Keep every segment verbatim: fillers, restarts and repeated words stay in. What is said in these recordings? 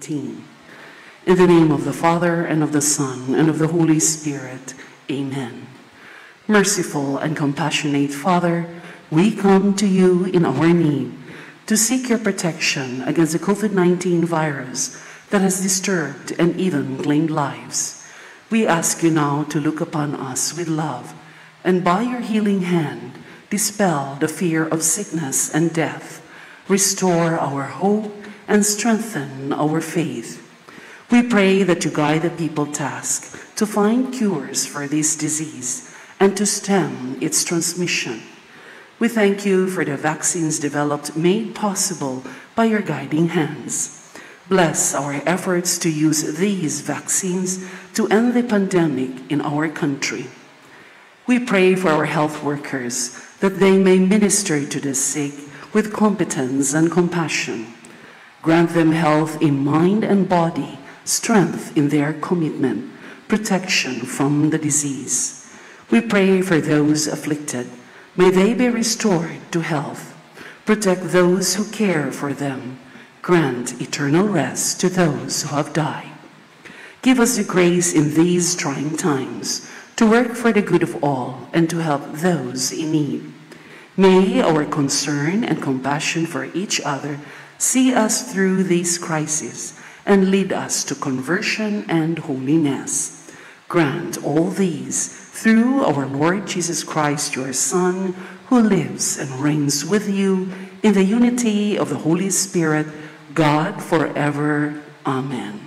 nineteen. In the name of the Father, and of the Son, and of the Holy Spirit. Amen. Merciful and compassionate Father, we come to you in our need to seek your protection against the COVID nineteen virus that has disturbed and even claimed lives. We ask you now to look upon us with love, and by your healing hand, dispel the fear of sickness and death, restore our hope, and strengthen our faith. We pray that you guide the people tasked to find cures for this disease and to stem its transmission. We thank you for the vaccines developed, made possible by your guiding hands. Bless our efforts to use these vaccines to end the pandemic in our country. We pray for our health workers that they may minister to the sick with competence and compassion. Grant them health in mind and body, strength in their commitment, protection from the disease. We pray for those afflicted. May they be restored to health. Protect those who care for them. Grant eternal rest to those who have died. Give us the grace in these trying times to work for the good of all and to help those in need. May our concern and compassion for each other see us through these crises and lead us to conversion and holiness. Grant all these through our Lord Jesus Christ, your Son, who lives and reigns with you in the unity of the Holy Spirit, God forever. Amen.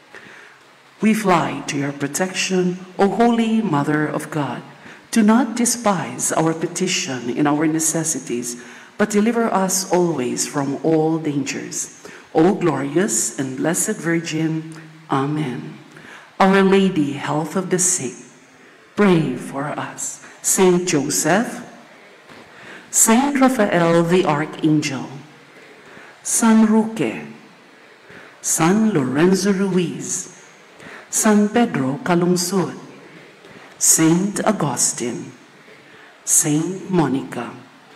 We fly to your protection, O Holy Mother of God. Do not despise our petition in our necessities, but deliver us always from all dangers. O glorious and blessed Virgin. Amen. Our Lady, health of the sick, pray for us. Saint Joseph, Saint Raphael the Archangel, San Roque, San Lorenzo Ruiz, San Pedro Calungsod, Saint Augustine, Saint Monica.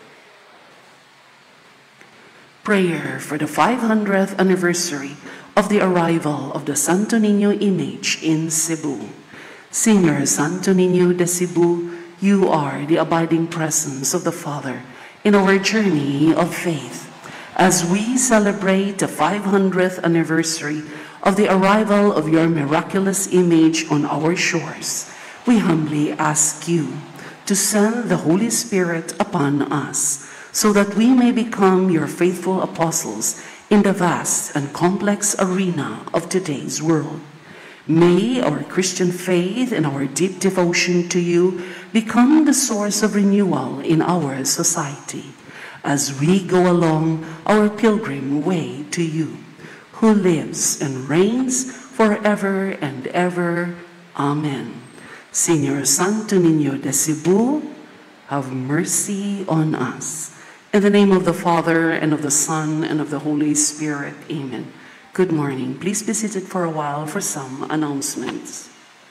Prayer for the five hundredth anniversary of the arrival of the Santo Niño image in Cebu. Senior Santo Niño de Cebu, you are the abiding presence of the Father in our journey of faith. As we celebrate the five hundredth anniversary of the arrival of your miraculous image on our shores, we humbly ask you to send the Holy Spirit upon us so that we may become your faithful apostles in the vast and complex arena of today's world. May our Christian faith and our deep devotion to you become the source of renewal in our society as we go along our pilgrim way to you, who lives and reigns forever and ever. Amen. Senior Santo Niño de Cebu, have mercy on us. In the name of the Father, and of the Son, and of the Holy Spirit. Amen. Good morning. Please be seated for a while for some announcements.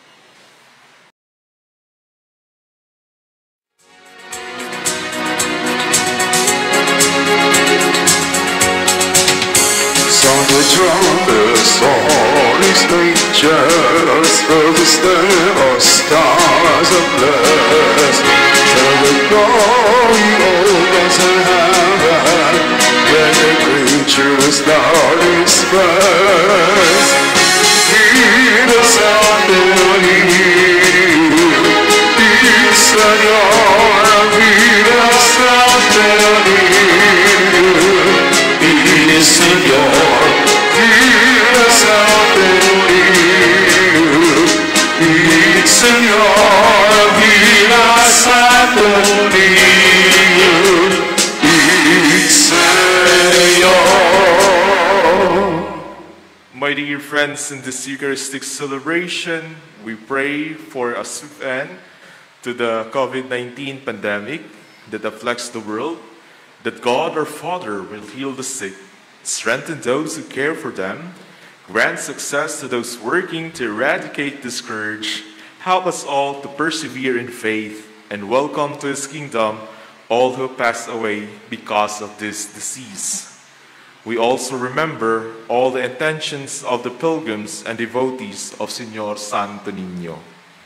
Sound the trumpets, all is nature's focus there, stars are blessed. Tell the glory of God's heaven, when the creatures loud express. Hear the sound of Him, peace and your vida sound of Him, peace and your vida sound of Him, peace and your vida sound of Him, peace and your. My dear friends, in this Eucharistic celebration, we pray for a swift end to the COVID nineteen pandemic that afflicts the world, that God our Father will heal the sick, strengthen those who care for them, grant success to those working to eradicate this scourge, help us all to persevere in faith, and welcome to His kingdom all who passed away because of this disease. We also remember all the intentions of the pilgrims and devotees of Señor Santo Niño.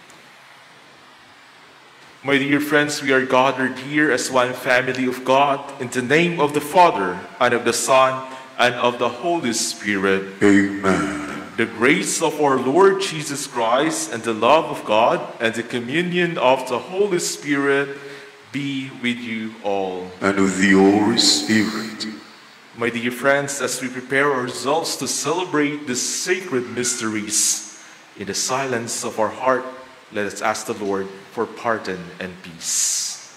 My dear friends, we are gathered here as one family of God in the name of the Father, and of the Son, and of the Holy Spirit. Amen. The grace of our Lord Jesus Christ, and the love of God, and the communion of the Holy Spirit be with you all. And with the Holy Spirit. My dear friends, as we prepare ourselves to celebrate the sacred mysteries, in the silence of our heart, let us ask the Lord for pardon and peace.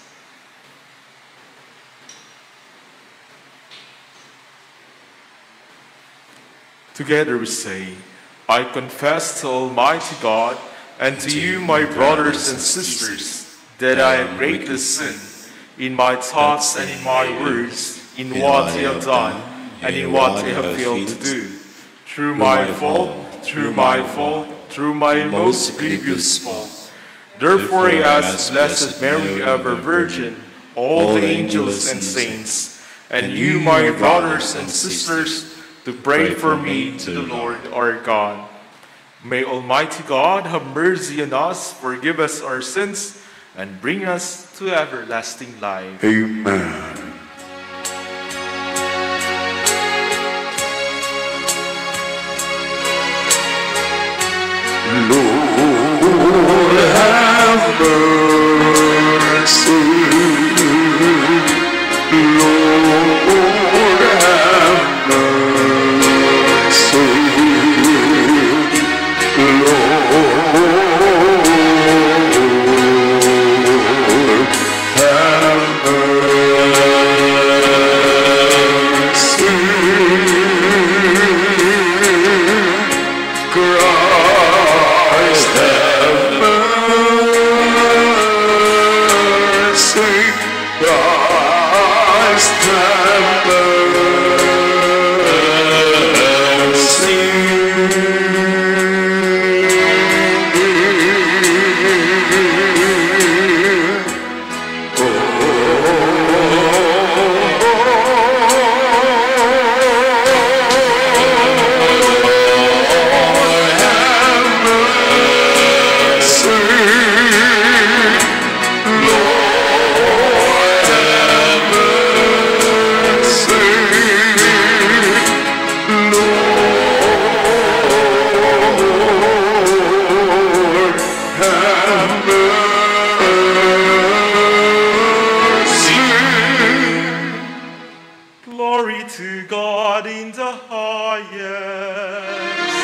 Together we say, I confess to Almighty God and to you, my brothers and sisters, that I have greatly sinned in my thoughts and in my words, in what I have done and in what I have failed to do. Through my fault, through my fault, through my most grievous fault. Therefore I ask Blessed Mary, ever Virgin, all the angels and saints, and you, my brothers and sisters, to pray for me to the Lord our God. May Almighty God have mercy on us, forgive us our sins, and bring us to everlasting life. Amen. Lord, have mercy. Lord, have mercy. Lord, have mercy. Christ, have mercy. Christ, have Glory to God in the highest.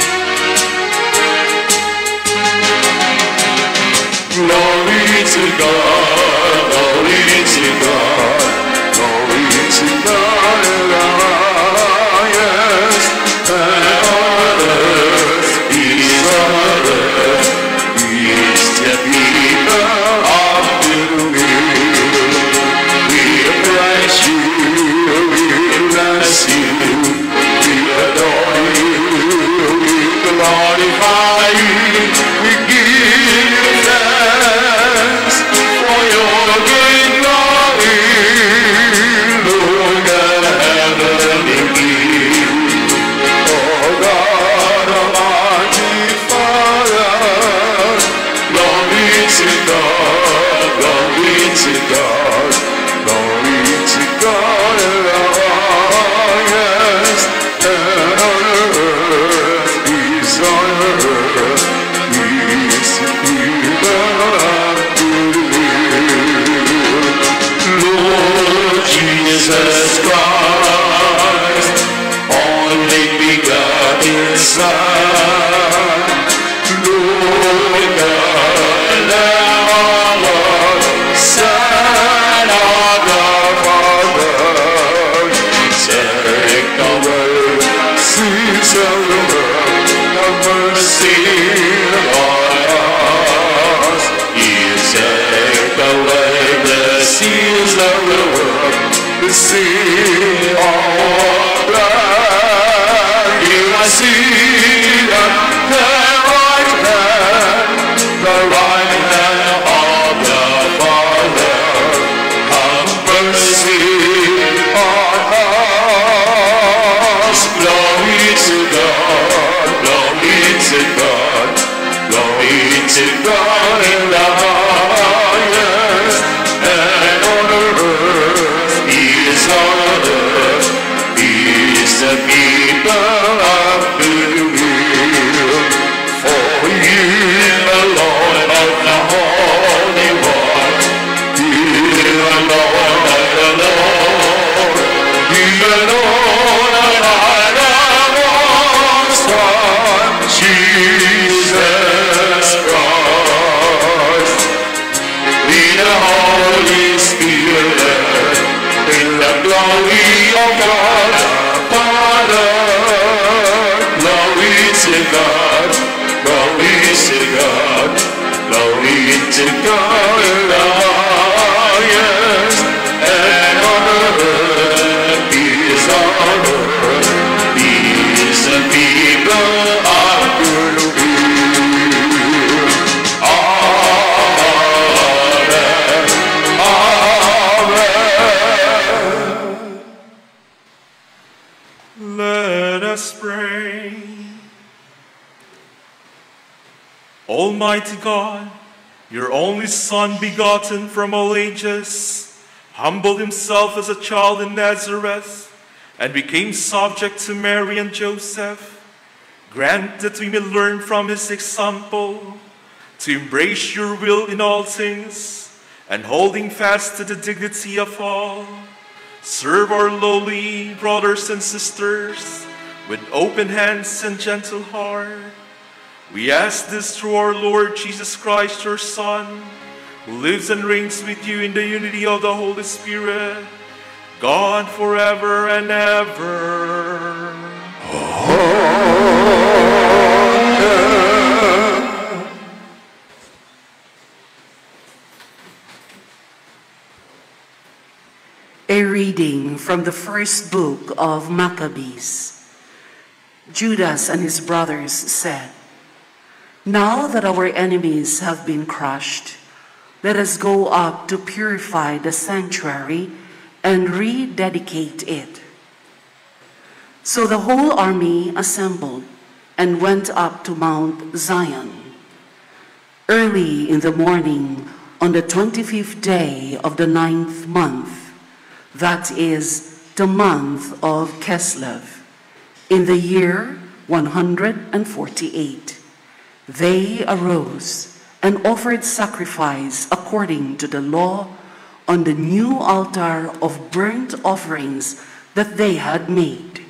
Glory to God, glory to God, glory to God in the highest, and on earth, peace on earth, peace to people of good will. We praise you, we bless you, we adore you, we glorify you, we give you thanks for your great glory, Lord God, heavenly King. Oh God, Almighty Father, glory to God, glory to God, glory to God in the highest, and on earth, peace on earth, peace to people of good will. Lord Jesus Christ, only begotten Son, Lord God, our Lord, Son of the Father, take away sins of the world, have mercy on us. You take away the sins of the world, the sin of blood. You are seated at the right hand, the right hand of the Father. Have mercy on us. Almighty God, your only Son, begotten from all ages, humbled himself as a child in Nazareth and became subject to Mary and Joseph. Grant that we may learn from his example to embrace your will in all things, and holding fast to the dignity of all, serve our lowly brothers and sisters with open hands and gentle heart. We ask this through our Lord Jesus Christ, your Son, who lives and reigns with you in the unity of the Holy Spirit, God forever and ever. A reading from the first book of Maccabees. Judas and his brothers said, "Now that our enemies have been crushed, let us go up to purify the sanctuary and rededicate it." So the whole army assembled and went up to Mount Zion. Early in the morning, on the twenty-fifth day of the ninth month, that is the month of Kislev, in the year one hundred forty-eight, they arose and offered sacrifice according to the law on the new altar of burnt offerings that they had made.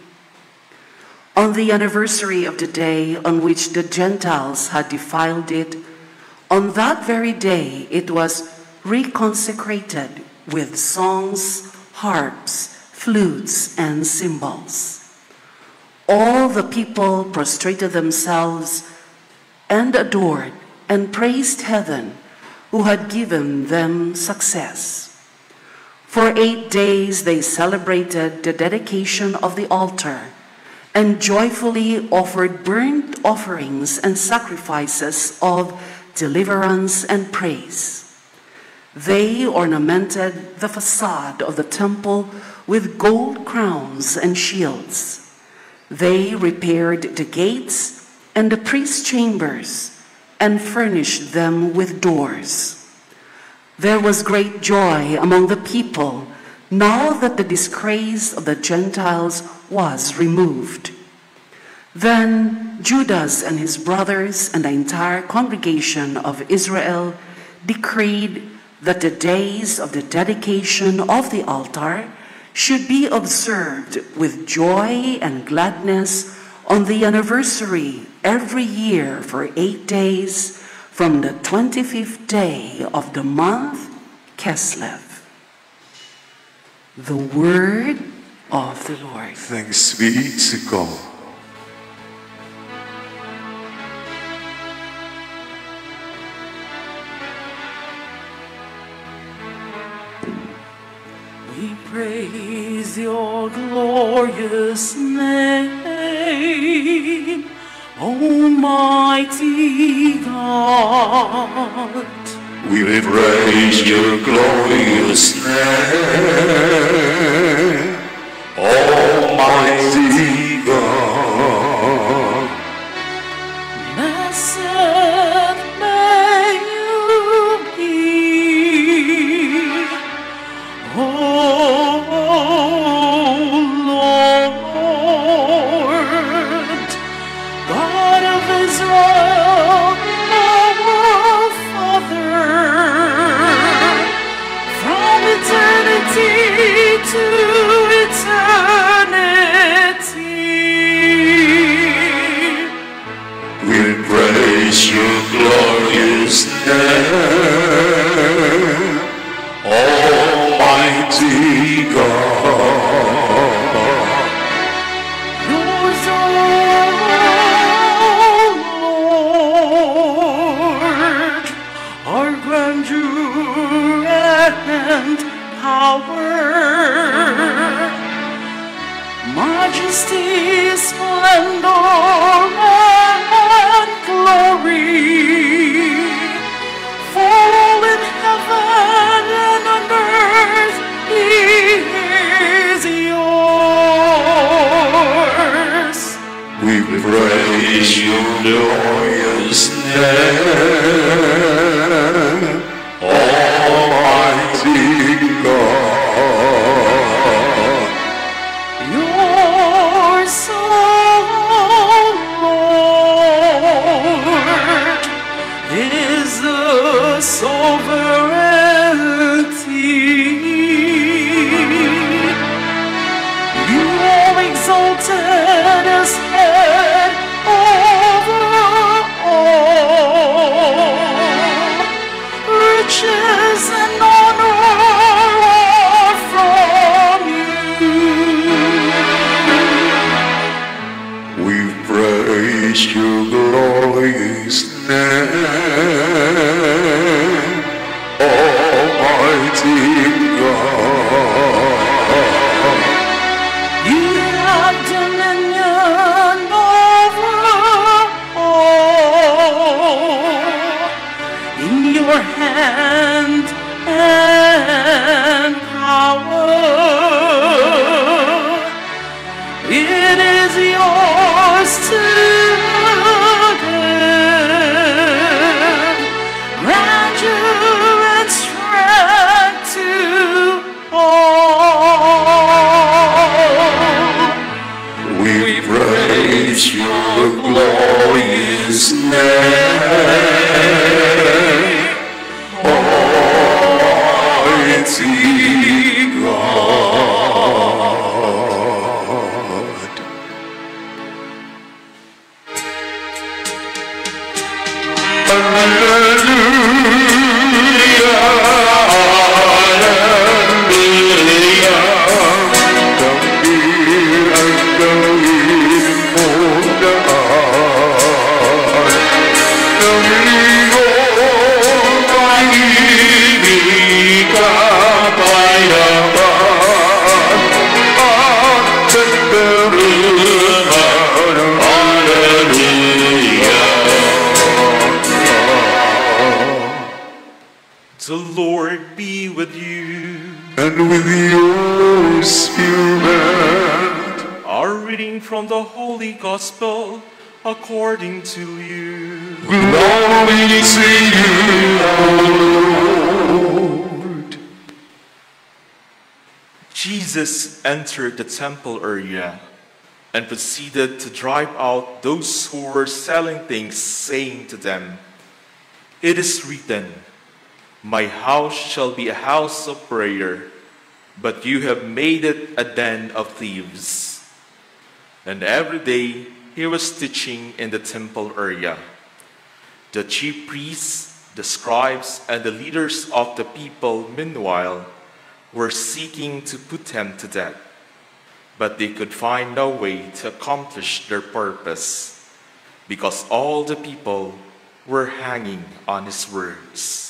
On the anniversary of the day on which the Gentiles had defiled it, on that very day it was reconsecrated with songs, harps, flutes, and cymbals. All the people prostrated themselves and adored and praised heaven, who had given them success. For eight days they celebrated the dedication of the altar and joyfully offered burnt offerings and sacrifices of deliverance and praise. They ornamented the facade of the temple with gold crowns and shields. They repaired the gates and the priest's chambers and furnished them with doors. There was great joy among the people now that the disgrace of the Gentiles was removed. Then Judas and his brothers and the entire congregation of Israel decreed that the days of the dedication of the altar should be observed with joy and gladness on the anniversary every year for eight days from the twenty-fifth day of the month Kislev. The word of the Lord. Thanks be to God. We praise your glorious name, Almighty God. We praise your glorious name, Almighty God. Blessed may you be, O Lord, God of Israel, our Father, from eternity to eternity. We praise your glorious name, Almighty God. Yours, O Lord, our grandeur and power, majesty, splendor, and glory, for all in heaven and on earth is yours. We praise your glorious name, name, Almighty God. Your Son, Lord, is the sovereignty. You are exalted as head over all. Riches and honor are from you. We praise your glorious name, Almighty God. You have dominion over all. In your hand and power, it is yours to give grandeur and strength to all. We praise your glorious name, Almighty God. Hallelujah, hallelujah. Come here and go in for the heart. Domingo, Magnifica, Payapan, at the river, hallelujah. The Lord be with you. And with your spirit. Our reading from the Holy Gospel according to you. Glory to you, O Lord. Jesus entered the temple area and proceeded to drive out those who were selling things, saying to them, "It is written, 'My house shall be a house of prayer,' but you have made it a den of thieves." And every day he was teaching in the temple area. The chief priests, the scribes, and the leaders of the people, meanwhile, were seeking to put him to death, but they could find no way to accomplish their purpose, because all the people were hanging on his words.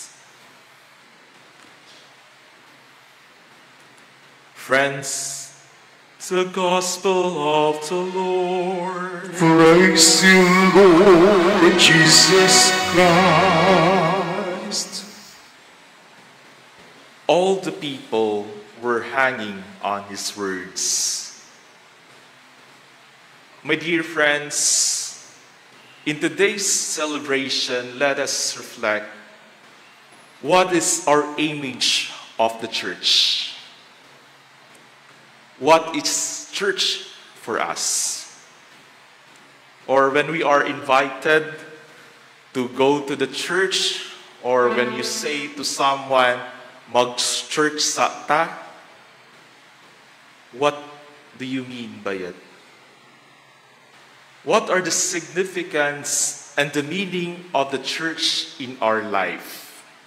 Friends, the Gospel of the Lord. Praise you, Lord Jesus Christ. All the people were hanging on his words. My dear friends, in today's celebration, let us reflect, what is our image of the church? What is church for us? Or when we are invited to go to the church, or when you say to someone, "Mag-church sa ta," what do you mean by it? What are the significance and the meaning of the church in our life?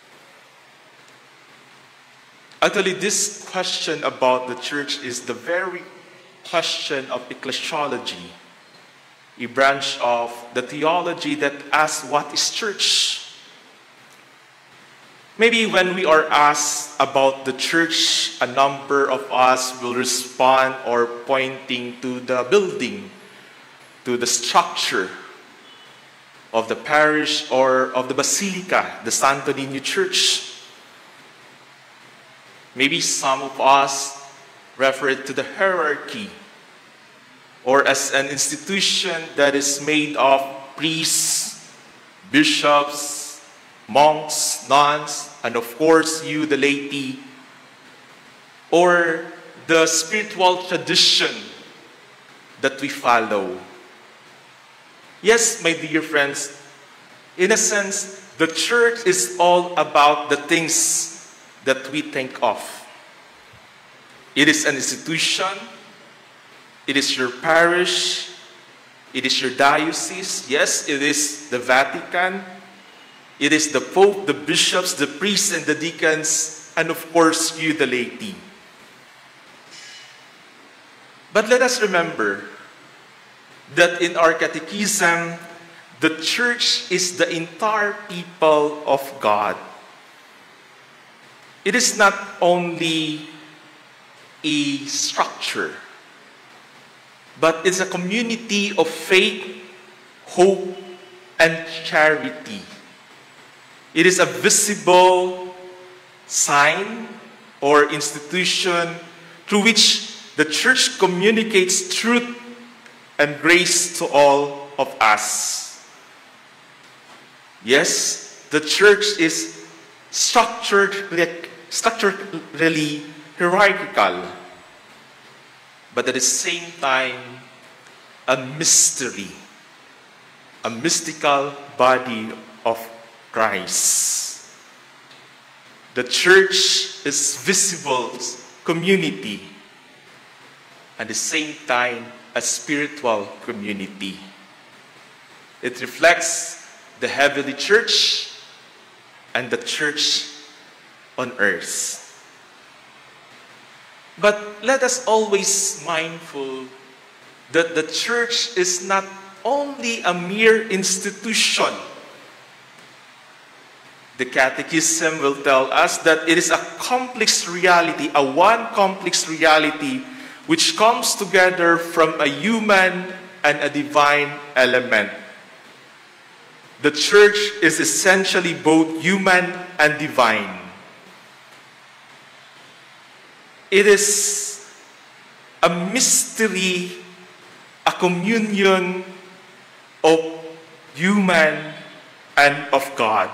Actually, this question about the church is the very question of ecclesiology, a branch of the theology that asks, what is church? Maybe when we are asked about the church, a number of us will respond or pointing to the building, to the structure of the parish or of the Basilica, the Santo Niño Church. Maybe some of us refer it to the hierarchy, or as an institution that is made of priests, bishops, monks, nuns, and of course you, the laity, or the spiritual tradition that we follow. Yes, my dear friends, in a sense, the church is all about the things that we think of. It is an institution, it is your parish, it is your diocese, yes, it is the Vatican, it is the Pope, the bishops, the priests, and the deacons, and of course you, the laity. But let us remember that in our catechism, the church is the entire people of God. It is not only a structure, but it's a community of faith, hope, and charity. It is a visible sign or institution through which the church communicates truth and grace to all of us. Yes, the church is structured, structurally hierarchical, but at the same time, a mystery, a mystical body of Christ. The church is visible community, at the same time, a spiritual community. It reflects the heavenly church and the church on earth. But let us always mindful that the church is not only a mere institution. The Catechism will tell us that it is a complex reality, a one complex reality which comes together from a human and a divine element. The church is essentially both human and divine. It is a mystery, a communion of human and of God.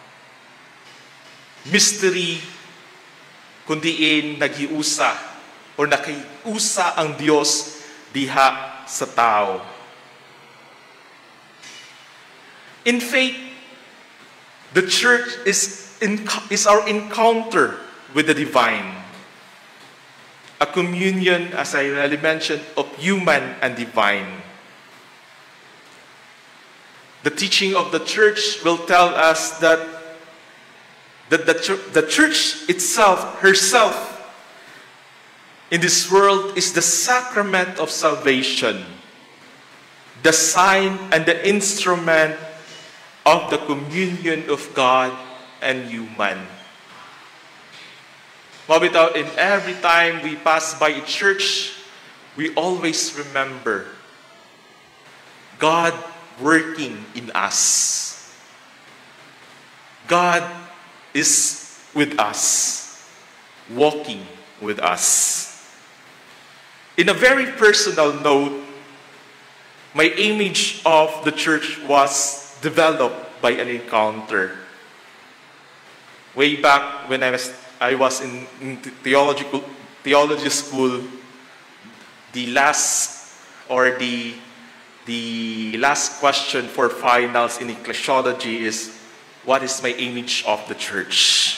Mystery, kundiin nagiusa o nakiusa ang Diyos diha sa tao. In faith, the church is, in, is our encounter with the divine. A communion, as I already mentioned, of human and divine. The teaching of the church will tell us that, that the, ch the church itself, herself, in this world is the sacrament of salvation, the sign and the instrument of the communion of God and human. Mabitaw, in every time we pass by a church, we always remember God working in us. God is with us, walking with us. In a very personal note, my image of the church was developed by an encounter. Way back when I was I was in, in theological theology school, the last or the the last question for finals in ecclesiology is, what is my image of the church?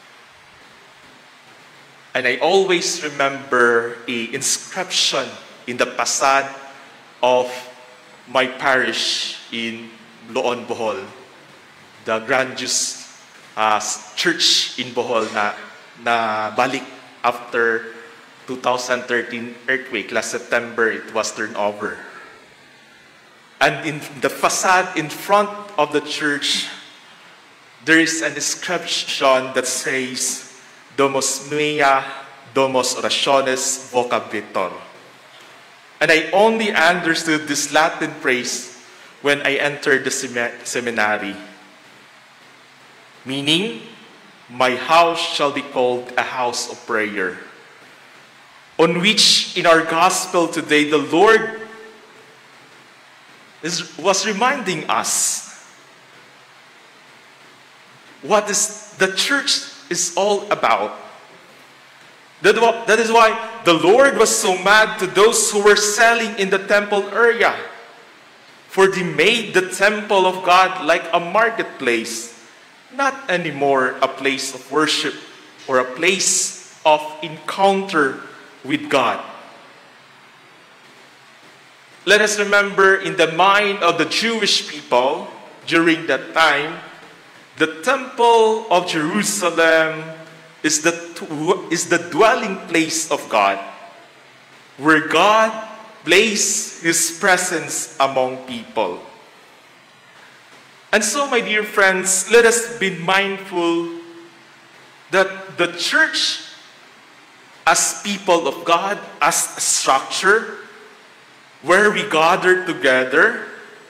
And I always remember a inscription in the facade of my parish in Loon, Bohol, the grandiose uh, church in Bohol na, na balik after two thousand thirteen earthquake. Last September, it was turned over. And in the facade in front of the church, there is an inscription that says, Domus mea, Domus orationes vocabitur. And I only understood this Latin phrase when I entered the seminary. Meaning, my house shall be called a house of prayer. On which, in our gospel today, the Lord is, was reminding us what is the church is all about. That, that is why the Lord was so mad to those who were selling in the temple area. For they made the temple of God like a marketplace, not anymore a place of worship or a place of encounter with God. Let us remember, in the mind of the Jewish people during that time, the temple of Jerusalem is the, is the dwelling place of God, where God placed His presence among people. And so, my dear friends, let us be mindful that the church, as people of God, as a structure, where we gather together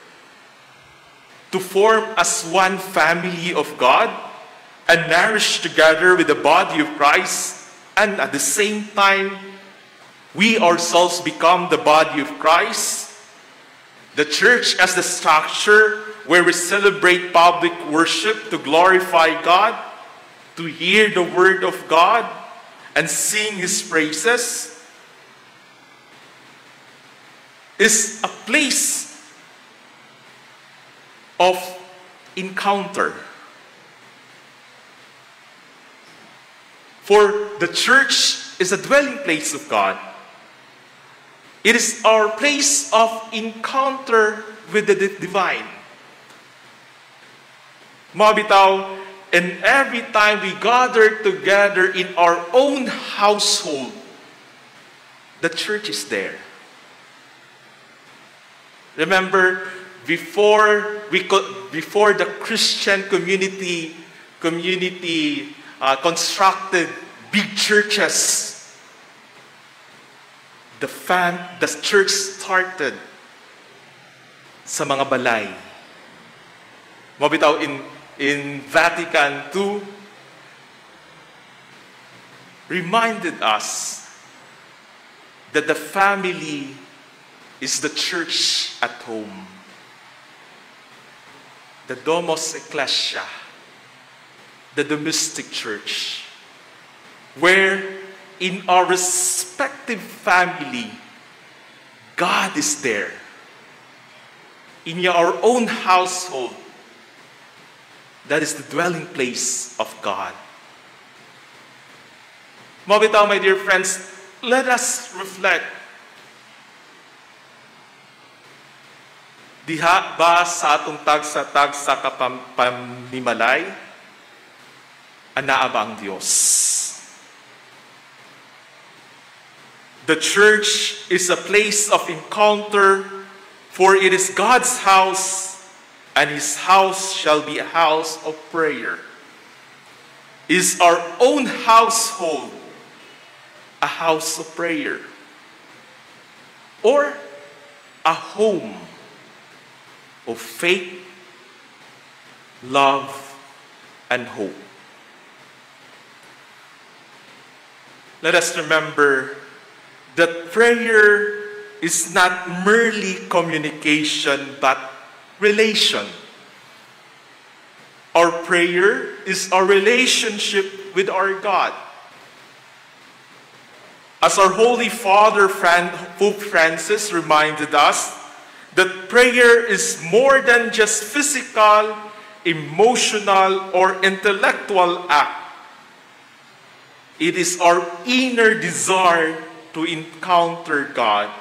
to form as one family of God and nourish together with the body of Christ, and at the same time, we ourselves become the body of Christ. The church as the structure where we celebrate public worship to glorify God, to hear the word of God, and sing His praises, is a place of encounter. For the church is a dwelling place of God. It is our place of encounter with the divine. Mga bitaw, and every time we gather together in our own household, the church is there. Remember, before we before the Christian community community uh, constructed big churches, the fam the church started sa mga balay. Mabitaw in in Vatican two reminded us that the family is the church at home. The Domos Ecclesia, the domestic church, where in our respective family, God is there. In our own household, that is the dwelling place of God. Mabitaw, my dear friends, let us reflect. Diha ba sa atong tagsa-tagsa kapamnimalay, anaa ba ang Diyos? The church is a place of encounter, for it is God's house, and His house shall be a house of prayer. Is our own household a house of prayer? Or a home of faith, love, and hope? Let us remember that prayer is not merely communication, but relation. Our prayer is our relationship with our God. As our Holy Father, Pope Francis, reminded us, that prayer is more than just physical, emotional, or intellectual act. It is our inner desire to encounter God.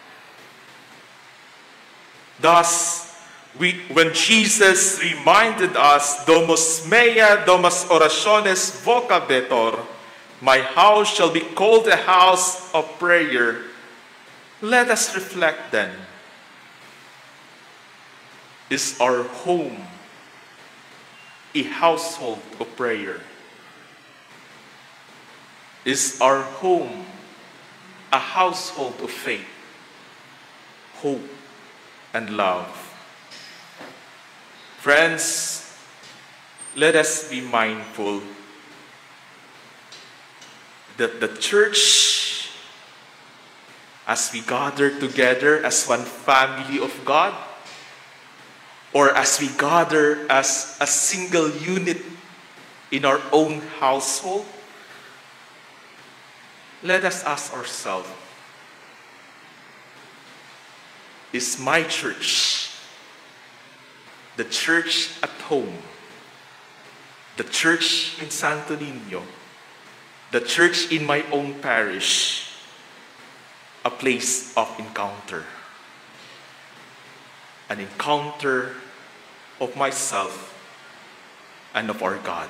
Thus, we, when Jesus reminded us, Domus mea, domus orationes vocabetur, my house shall be called a house of prayer, let us reflect then. Is our home a household of prayer? Is our home a household of faith, hope, and love? Friends, let us be mindful that the church, as we gather together as one family of God, or as we gather as a single unit in our own household, let us ask ourselves, is my church, the church at home, the church in Santo Niño, the church in my own parish, a place of encounter? An encounter of myself and of our God.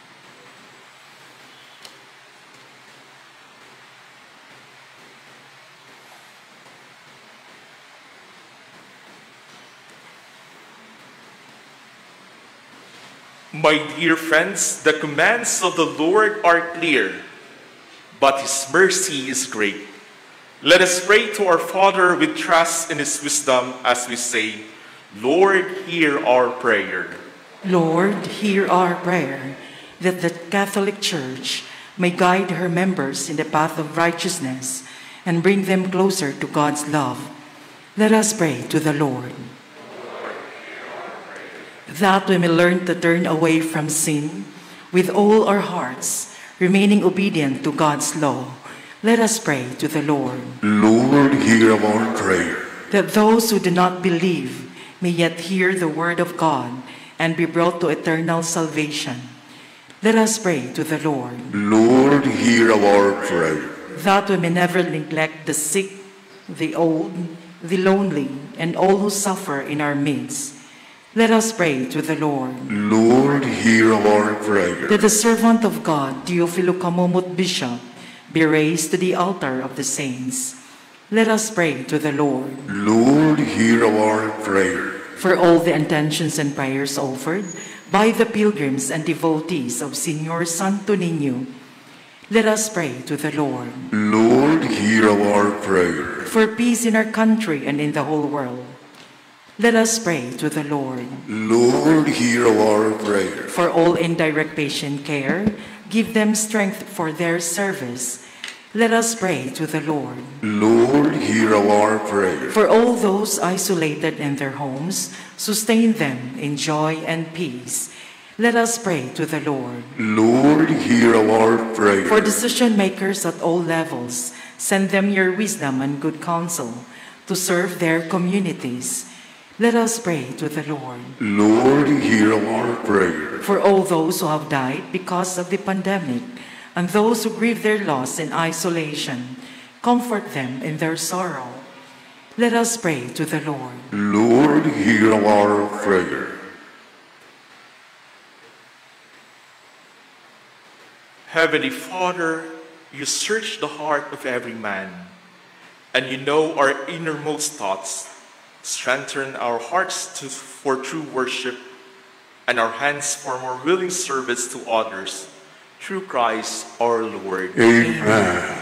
My dear friends, the commands of the Lord are clear, but His mercy is great. Let us pray to our Father with trust in His wisdom as we say, Lord, hear our prayer. Lord, hear our prayer, that the Catholic Church may guide her members in the path of righteousness and bring them closer to God's love. Let us pray to the Lord. That we may learn to turn away from sin with all our hearts, remaining obedient to God's law. Let us pray to the Lord. Lord, hear our prayer. That those who do not believe may yet hear the word of God and be brought to eternal salvation. Let us pray to the Lord. Lord, hear our prayer. That we may never neglect the sick, the old, the lonely, and all who suffer in our midst. Let us pray to the Lord. Lord, hear our prayer. That the servant of God, Teofilo Kamumut Bishop, be raised to the altar of the saints. Let us pray to the Lord. Lord, hear our prayer. For all the intentions and prayers offered by the pilgrims and devotees of Señor Santo Niño, let us pray to the Lord. Lord, hear our prayer. For peace in our country and in the whole world, let us pray to the Lord. Lord, hear our prayer. For all in direct patient care, give them strength for their service. Let us pray to the Lord. Lord, hear our prayer. For all those isolated in their homes, sustain them in joy and peace. Let us pray to the Lord. Lord, hear our prayer. For decision makers at all levels, send them your wisdom and good counsel to serve their communities. Let us pray to the Lord. Lord, hear our prayer. For all those who have died because of the pandemic, and those who grieve their loss in isolation, comfort them in their sorrow. Let us pray to the Lord. Lord, hear our prayer. Heavenly Father, you search the heart of every man, and you know our innermost thoughts. Strengthen our hearts to, for true worship and our hands for more willing service to others. Through Christ our Lord. Amen.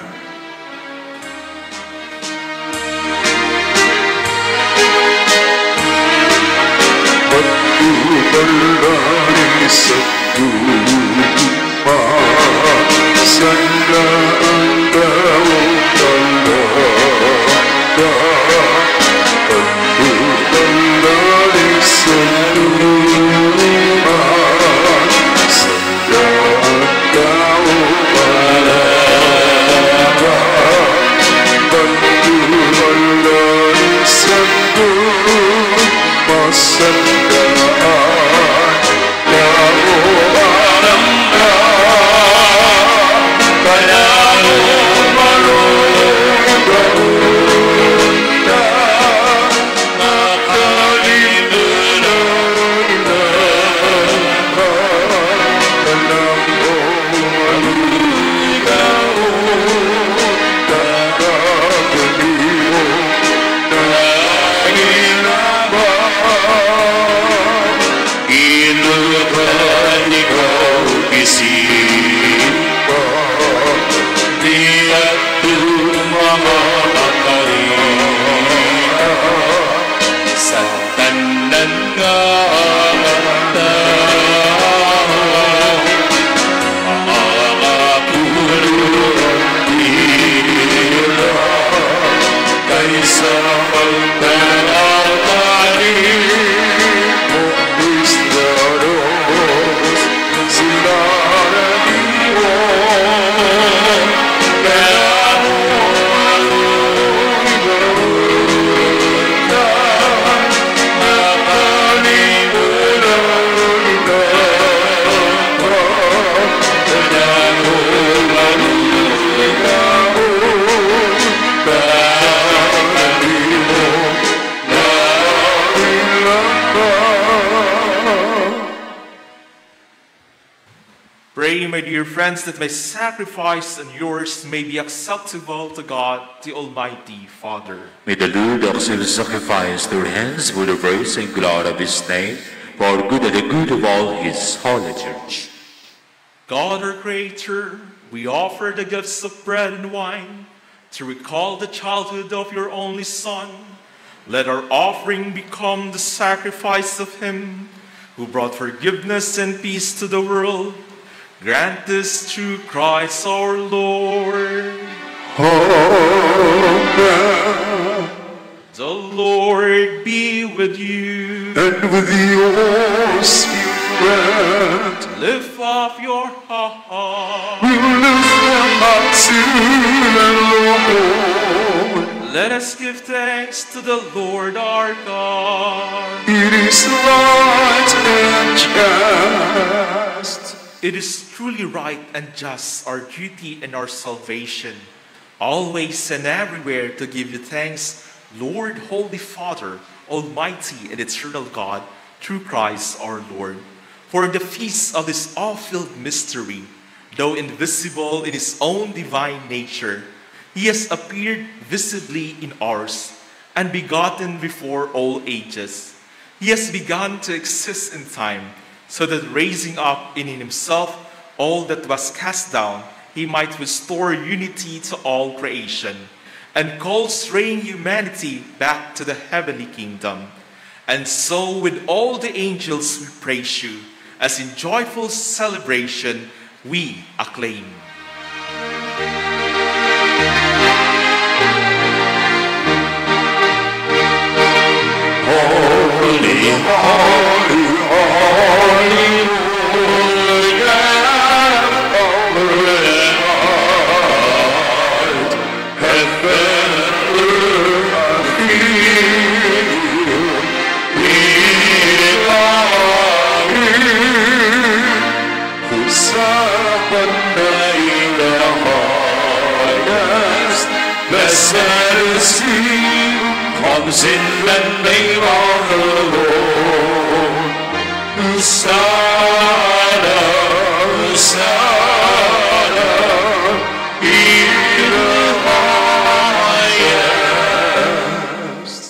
my dear friends, that my sacrifice and yours may be acceptable to God, the Almighty Father. May the Lord accept the sacrifice to your hands for the praise and glory of his name, for our good and the good of all his holy church. God, our Creator, we offer the gifts of bread and wine to recall the childhood of your only Son. Let our offering become the sacrifice of him who brought forgiveness and peace to the world. Grant this through Christ our Lord. Amen. The Lord be with you. And with your spirit, Lift up your heart. we lift them up to the Lord. Let us give thanks to the Lord our God. It is right and just. It is truly right and just, our duty and our salvation, always and everywhere to give you thanks, Lord, Holy Father, Almighty and eternal God, through Christ our Lord. For in the feast of this all-filled mystery, though invisible in his own divine nature, he has appeared visibly in ours and begotten before all ages. He has begun to exist in time, so that raising up in himself all that was cast down, he might restore unity to all creation and call straying humanity back to the heavenly kingdom. And so with all the angels we praise you, as in joyful celebration we acclaim. Holy, holy, holy, holy, Lamb of God. Heaven and earth filled with glory. Hosanna in the highest. Blessed is he comes in the name of the Lord. Hosanna, Hosanna, in the highest.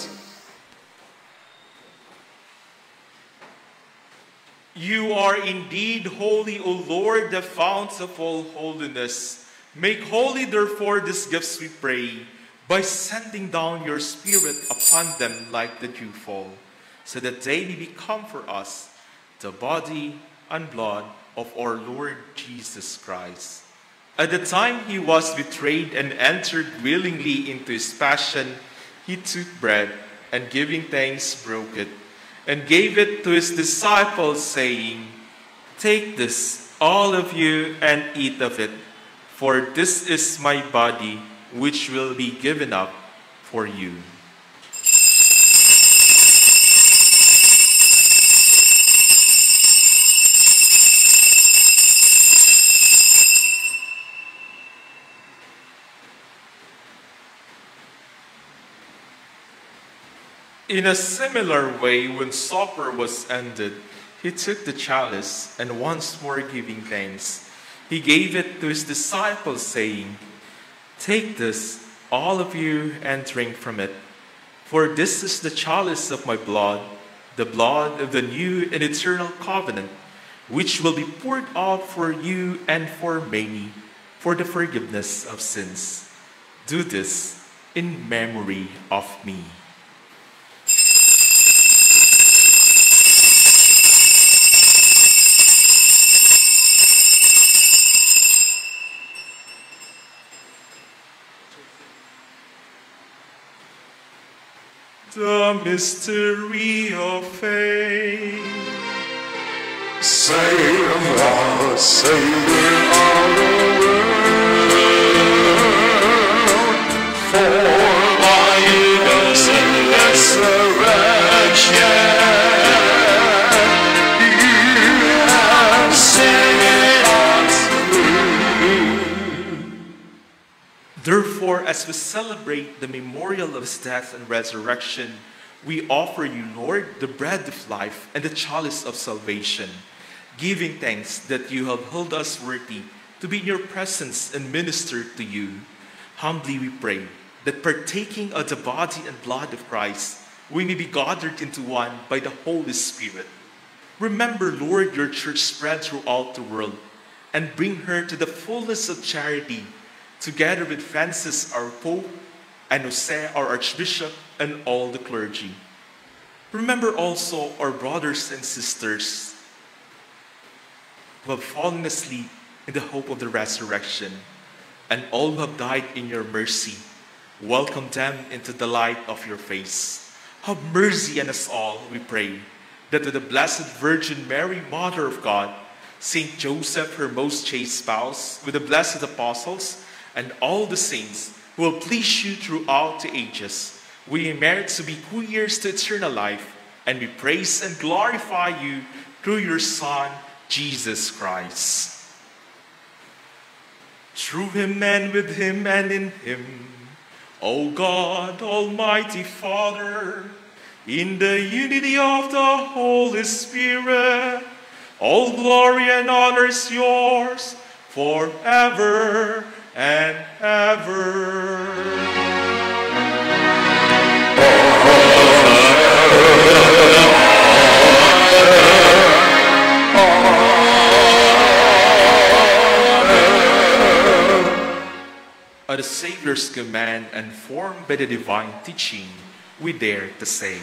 You are indeed holy, O Lord, the fount of all holiness. Make holy, therefore, these gifts, we pray, by sending down your Spirit upon them like the dewfall, so that they may become for us the body and blood of our Lord Jesus Christ. At the time he was betrayed and entered willingly into his passion, he took bread and giving thanks broke it, and gave it to his disciples, saying, "Take this, all of you, and eat of it, for this is my body, which will be given up for you." In a similar way, when supper was ended, he took the chalice, and once more giving thanks, he gave it to his disciples, saying, "Take this, all of you, and drink from it. For this is the chalice of my blood, the blood of the new and eternal covenant, which will be poured out for you and for many, for the forgiveness of sins. Do this in memory of me." The mystery of faith. Save us, Savior of the world, for by his resurrection you have set us free. Therefore, as we celebrate the memorial of his death and resurrection, we offer you, Lord, the bread of life and the chalice of salvation. giving thanks that you have held us worthy to be in your presence and minister to you. Humbly we pray that partaking of the body and blood of Christ, we may be gathered into one by the Holy Spirit. Remember, Lord, your church spread throughout the world, and bring her to the fullness of charity, together with Francis, our Pope, and Jose, our Archbishop, and all the clergy. Remember also our brothers and sisters who have fallen asleep in the hope of the resurrection, and all who have died in your mercy. Welcome them into the light of your face. Have mercy on us all, we pray, that with the Blessed Virgin Mary, Mother of God, Saint Joseph, her most chaste spouse, with the blessed apostles, and all the saints who will please you throughout the ages, we merit to be co-heirs to eternal life, and we praise and glorify you through your Son, Jesus Christ. Through him and with him and in him, O God, Almighty Father, in the unity of the Holy Spirit, all glory and honor is yours forever and ever. At the Savior's command and formed by the divine teaching, we dare to say,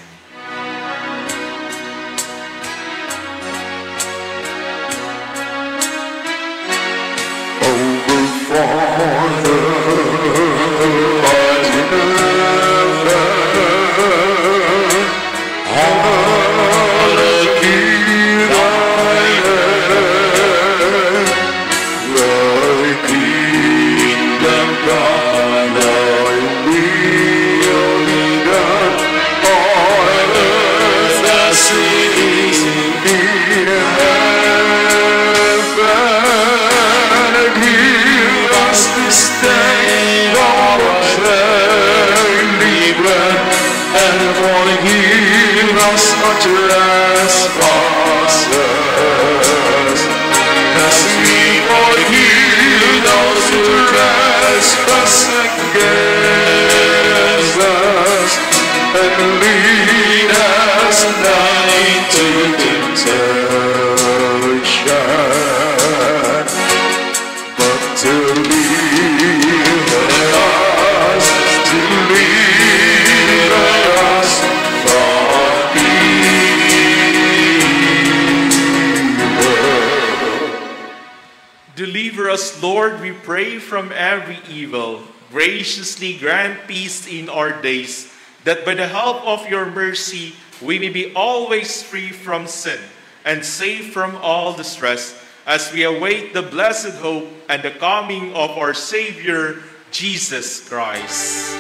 Deliver us, Lord, we pray, from every evil. Graciously grant peace in our days, that by the help of your mercy, we may be always free from sin and safe from all distress, as we await the blessed hope and the coming of our Savior, Jesus Christ.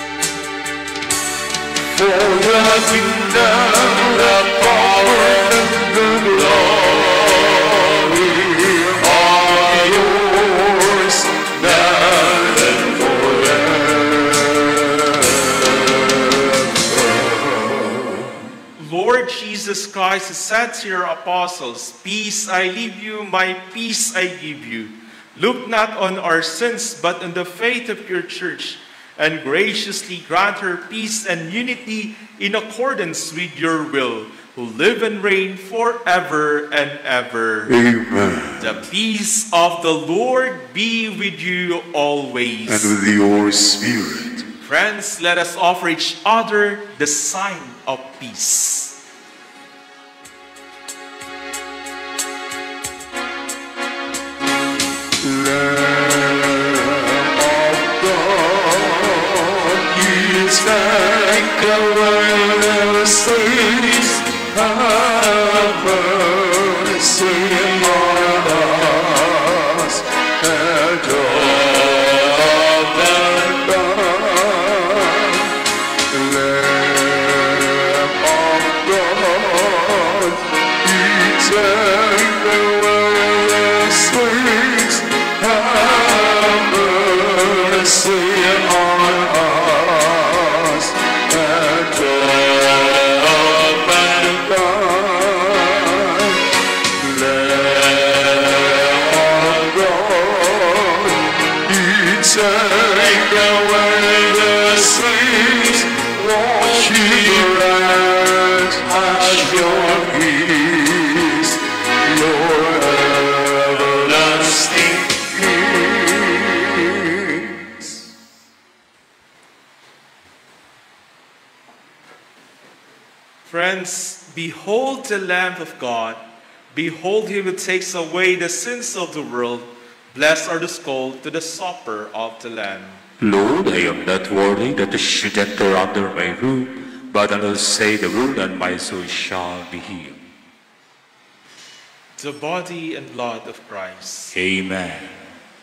For the kingdom, the power, and the glory are yours, now and forever. Lord Jesus Christ said to your apostles, "Peace I leave you, my peace I give you. Look not on our sins, but on the faith of your church, and graciously grant her peace and unity in accordance with your will, who live and reign forever and ever." Amen. The peace of the Lord be with you always. And with your spirit. Friends, let us offer each other the sign of peace. Take away the sins, have mercy on us, and all that done. Lamb of God, you take away the sins, have mercy on us. Friends, behold the Lamb of God. Behold him who takes away the sins of the world. Blessed are those called to the supper of the Lamb. Lord, I am not worthy that you should enter under my roof, but I will say the word and my soul shall be healed. The body and blood of Christ. Amen.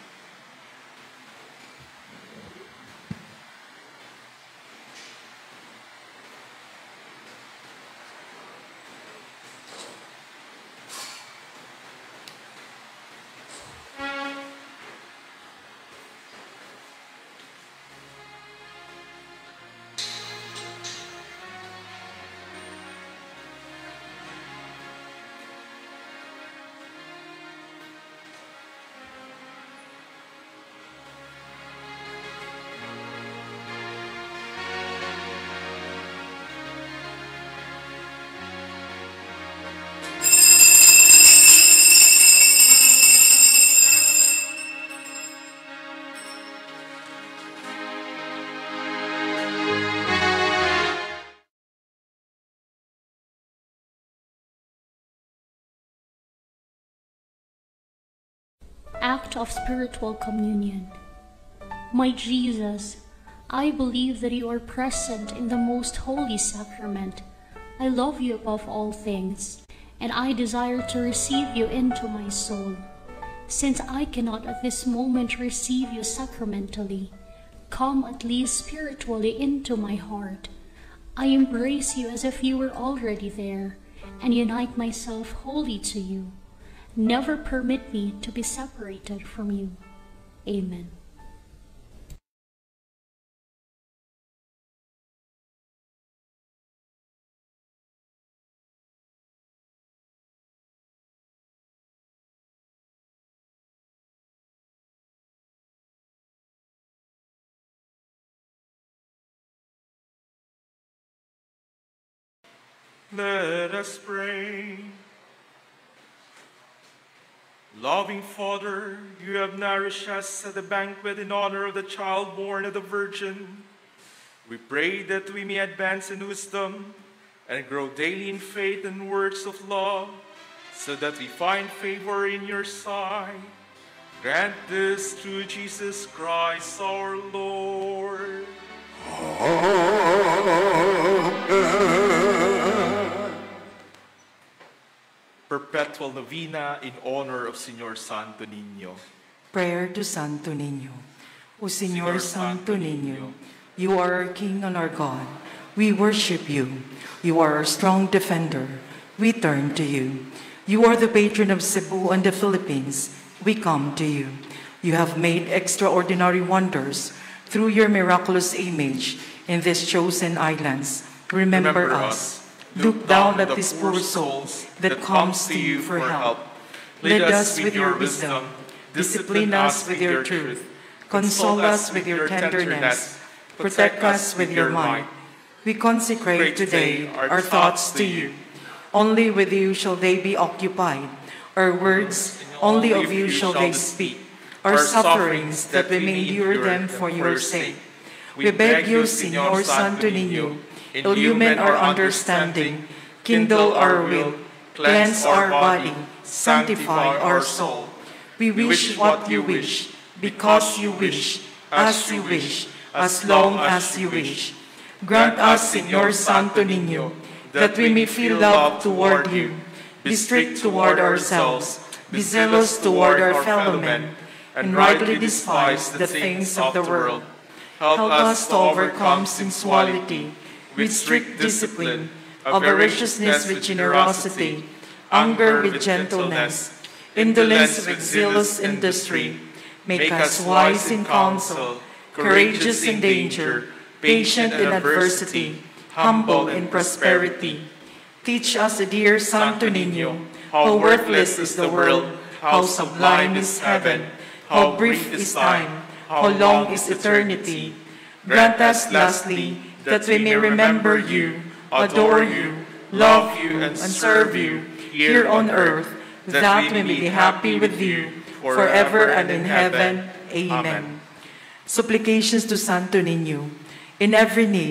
Act of spiritual communion. My Jesus, I believe that you are present in the most holy sacrament. I love you above all things, and I desire to receive you into my soul. Since I cannot at this moment receive you sacramentally, come at least spiritually into my heart. I embrace you as if you were already there, and unite myself wholly to you. Never permit me to be separated from you. Amen. Let us pray. Loving Father, you have nourished us at the banquet in honor of the child born of the Virgin. We pray that we may advance in wisdom and grow daily in faith and works of love, so that we find favor in your sight. Grant this through Jesus Christ our Lord. Amen. Perpetual Novena in honor of Señor Santo Niño. Prayer to Santo Niño. O Señor Santo Niño, you are our King and our God. We worship you. You are our strong defender. We turn to you. You are the patron of Cebu and the Philippines. We come to you. You have made extraordinary wonders through your miraculous image in these chosen islands. Remember, Remember us. Look down at these poor souls that comes to you for help. Lead us with your wisdom. Discipline us with your truth. Console us with your tenderness. Protect us with your might. We consecrate today our thoughts to you. Only with you shall they be occupied. Our words, only of you shall they speak. Our sufferings, that we may endure them for your sake. We beg you, Señor Santo Niño, illumine our understanding, kindle our will, cleanse our body, sanctify our soul. We wish what you wish, because you wish, as you wish, as long as you wish. Grant us, Señor Santo Niño, that we may feel love toward you, be strict toward ourselves, be zealous toward our fellow men, and rightly despise the things of the world. Help us to overcome sensuality with strict discipline, avariciousness with generosity, anger with gentleness, indolence with zealous industry. Make us wise in counsel, courageous in danger, patient in adversity, humble in prosperity. Teach us, dear Santo Niño, how worthless is the world, how sublime is heaven, how brief is time, how long is eternity. Grant us, lastly, that we may remember you, adore you, love you, and serve you here on earth, that we may be happy with you forever and in heaven. Amen. Supplications to Santo Niño. In every need,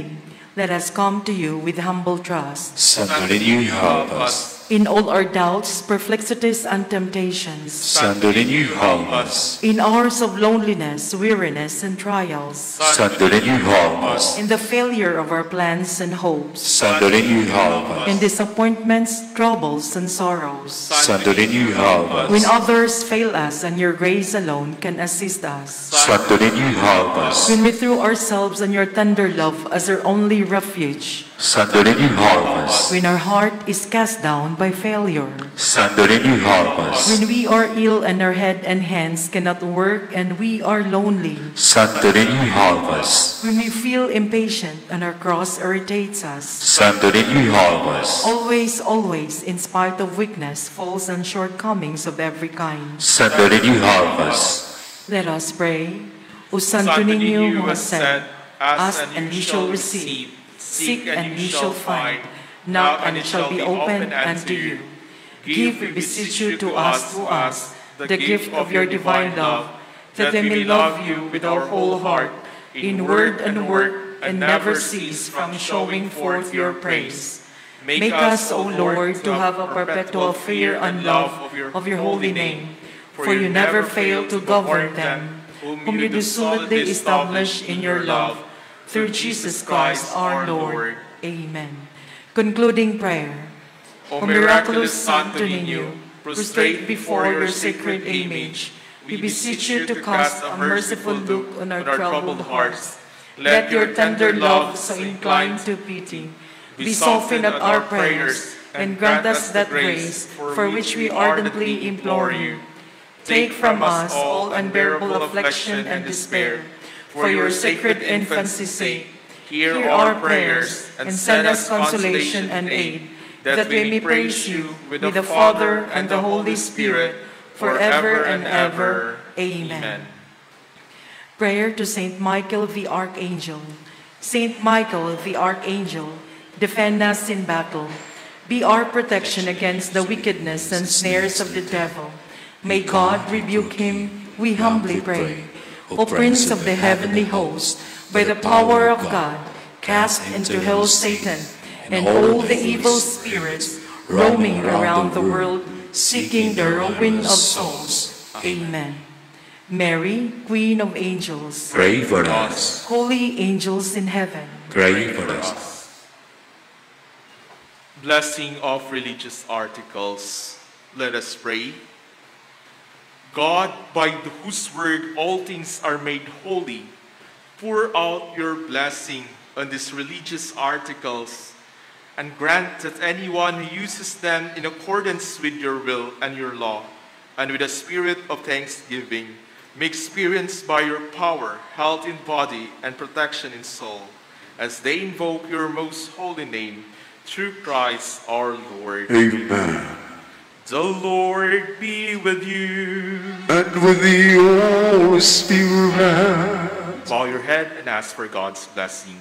let us come to you with humble trust. Santo Niño, help us. In all our doubts, perplexities, and temptations, Santo Niño, help us. in hours of loneliness, weariness, and trials, Santo Niño, help us. in the failure of our plans and hopes, Santo Niño, help us. in disappointments, troubles, and sorrows, Santo Niño, help when us. others fail us and your grace alone can assist us, Santo Niño, help us. when we threw ourselves on your tender love as our only refuge, Santo Niño, help us. when our heart is cast down by failure, Santo Niño, help us. when we are ill and our head and hands cannot work and we are lonely, Santo Niño, help us. when we feel impatient and our cross irritates us, Santo Niño, help us. always, always, in spite of weakness, faults, and shortcomings of every kind. Santo Niño, help us. Let us pray. O Santo Niño who has said, ask and ye shall receive, seek and ye shall find, knock and it shall be opened unto you. Give, we beseech you, to us who ask the gift of your divine love, that we may love you with our whole heart, in word and work, and never cease from showing forth your praise. Make us, O Lord, to have a perpetual fear and love of your holy name, for you never fail to govern them, whom you do solidly establish in your love, through Jesus Christ our Lord. Amen. Concluding prayer. O miraculous Santo Niño, prostrate before your sacred image, we beseech you to cast a merciful look on our troubled hearts. Let your tender love, so inclined to pity, be softened at our prayers, and grant us that grace for which we ardently implore you. Take from us all unbearable affliction and despair. For your sacred infancy's sake, hear our prayers, and send us consolation and aid, that we may praise you with the Father and the Holy Spirit, forever and ever. Amen. Prayer to Saint Michael the Archangel. Saint Michael the Archangel, defend us in battle. Be our protection against the wickedness and snares of the devil. May God rebuke him, we humbly pray. O Prince of the heavenly host, by the power of God, cast into hell Satan and all the evil spirits roaming around the world, seeking the ruin of souls. Amen. Mary, Queen of Angels, Pray for us. holy angels in heaven, Pray for us. Blessing of religious articles. Let us pray. God, by whose word all things are made holy, pour out your blessing on these religious articles, and grant that anyone who uses them in accordance with your will and your law, and with a spirit of thanksgiving, may experience by your power health in body and protection in soul, as they invoke your most holy name, through Christ our Lord. Amen. The Lord be with you. And with your spirit. Bow your head and ask for God's blessing.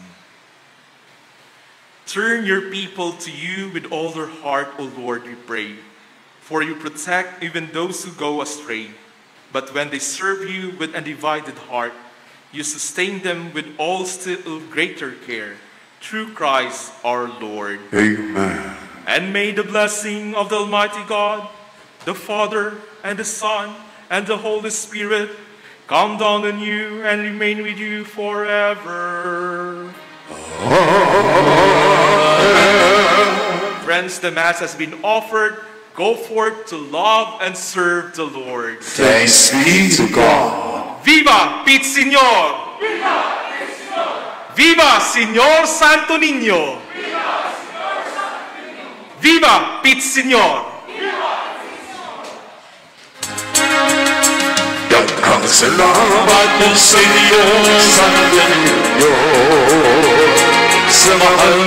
Turn your people to you with all their heart, O Lord, we pray. For you protect even those who go astray. But when they serve you with undivided heart, you sustain them with all still greater care. Through Christ our Lord. Amen. And may the blessing of the Almighty God, the Father, and the Son, and the Holy Spirit come down on you and remain with you forever. Amen. Friends, the Mass has been offered. Go forth to love and serve the Lord. Thanks be to God. Viva Pit Señor! Viva el Señor! Viva Señor Santo Niño! Viva Pit Señor! Daghang salamat po sa iyo, Santo Niño, sa mahal